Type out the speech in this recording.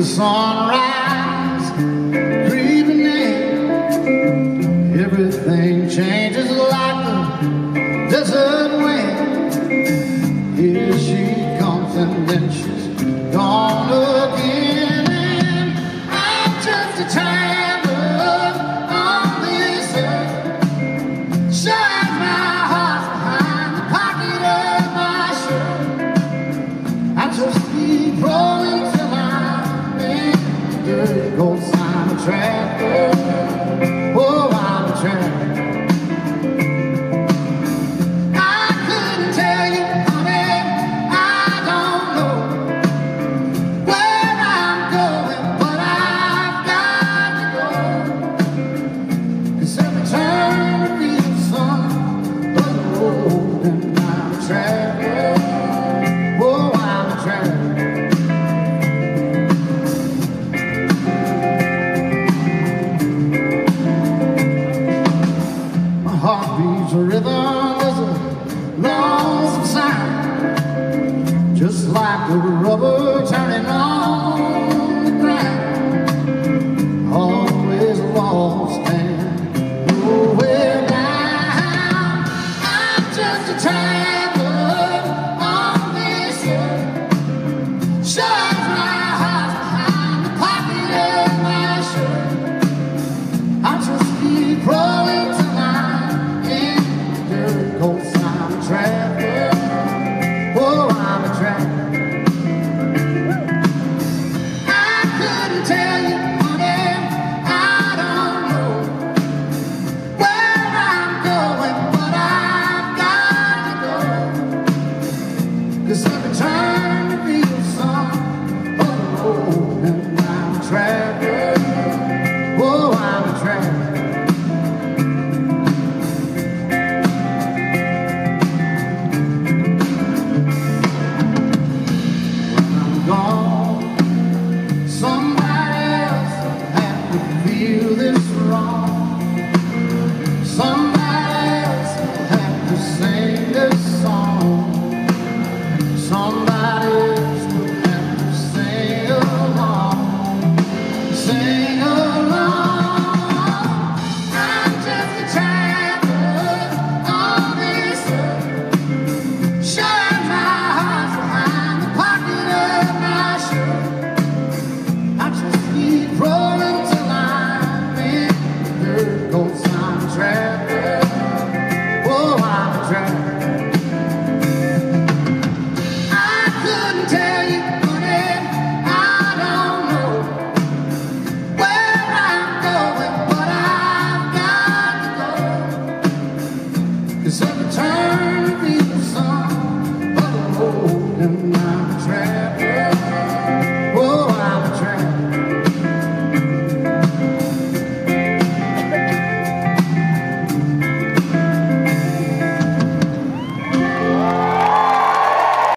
the sunrise creeping in, everything changes like the desert wind. Here she comes and then she's gone again, and I'm just a traveler on this earth. So my heart's behind the pocket of my shirt. I just keep rolling till I'm in dirty gold sign of traffic. Oh, I'm a traveler. I couldn't tell you, honey, I don't know where I'm going, but I've got to go. 'Cause every turn reveals some of the road, and I'm a traveler. Oh, I'm a traveler. My heart beats a rhythm, there's a lonesome sound, just like the rubber turning on the ground. Always lost and nowhere bound. I'm just a traveler on this earth. Shoves my heart behind the pocket of my shirt. I just keep rolling till I'm in dirt cold sign of traffic. Oh, I'm a traveler. I couldn't tell you, honey, I don't know where I'm going, but I've got to go. 'Cause every turn reveals some of the road, and I'm a traveler. Oh, I'm a traveler. Gone. Somebody else had to feel this wrong. Somebody else had to sing this song. Somebody else would have to sing along. Sing along. I'm just a traveler on this earth. Shine my heart behind the pocket of my shirt. I just keep rolling till I'm in dirt gold sign of traffic. Oh, I'm a traveler. I couldn't tell you, honey, I don't know where I'm going, but I've got to go. 'Cause every turn reveals some of the road, and I'm a traveler.